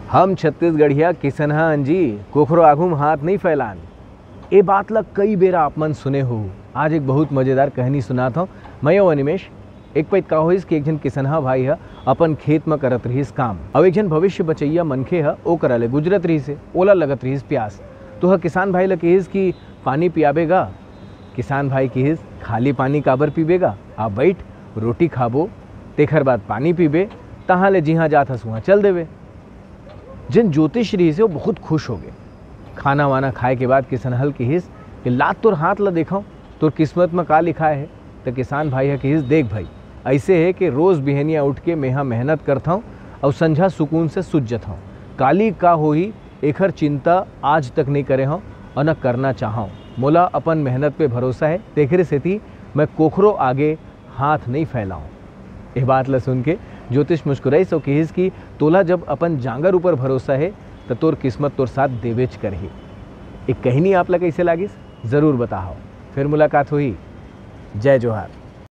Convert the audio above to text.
हम छत्तीसगढ़िया किसनहा अंजी कोखरो आघुम हाथ नहीं फैलान। ए बात ला कई बेरा आप मन सुने हो। आज एक बहुत मजेदार कहानी सुनाता हूँ। मैं अनिमेश। एक पैत का होइस कि एक जन किसनहा भाई है अपन खेत में करत रहीस काम। अब एक जन भविष्य बचैया मनखे है ओ करा ले गुजरत रहीस, ओला लगत रहीस प्यास। तो किसान भाई ला कहिस कि पानी पियाबेगा। किसान भाई कहिस खाली पानी काबर पीबेगा, आप बैठ रोटी खाबो तेखर बाद पानी पीबे, तहाँ ले जिहाँ जात हस वहाँ चल देवे। जिन ज्योतिष रही से वो बहुत खुश हो गए। खाना वाना खाए के बाद किसनहल कहिस कि लात तोर हाथ ला देखा तोर किस्मत में का लिखा है। तो किसान भाई है कहिस देख भाई ऐसे है कि रोज़ बिहनिया उठ के मैं मेहनत करता हूँ और संझा सुकून से सुझ जाता हूँ। काली का होही एखर चिंता आज तक नहीं करे हूँ और न करना चाहूँ। मोला अपन मेहनत पे भरोसा है, तेखरे सेती मैं कोखरो आगे हाथ नहीं फैलाऊँ। ये बात ला सुन के ज्योतिष मुस्कुराई सो कहिस कि तोला जब अपन जांगर ऊपर भरोसा है तो तोर किस्मत तोर साथ देवेच करही। एक कहानी आप ला कैसे लागिस जरूर बताओ। फिर मुलाकात हुई। जय जोहार।